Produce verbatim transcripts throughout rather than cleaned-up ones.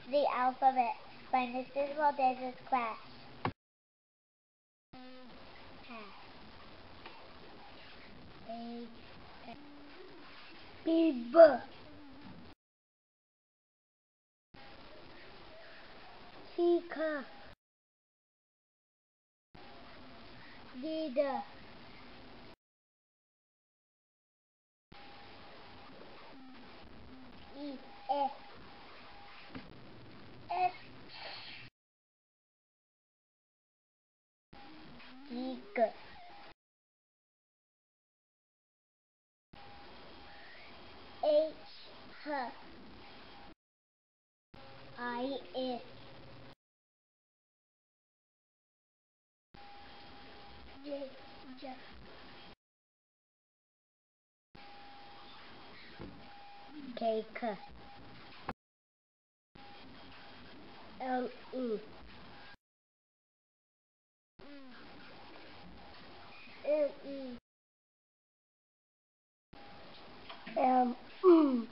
The Alphabet by Missus Valdez's class. A, B, B, C, C, D, D, E, F, F, G, G, H, H, I, I, J, J, K, K, L, U, L, E, M, U,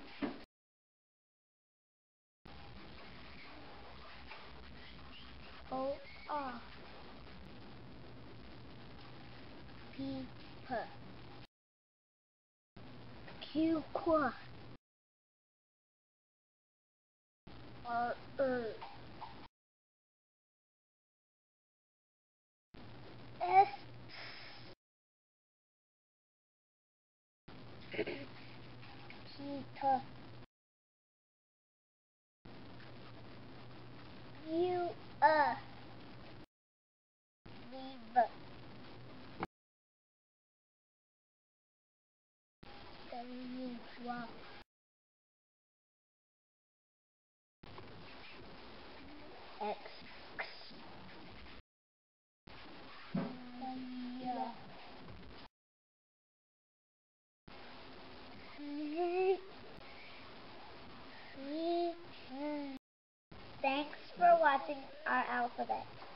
O, R, P, P, Q, Q, R, R, S, T, T, U, uh, V, V, W, Y, X, X, Y, Z, Z. Thanks for watching our alphabet.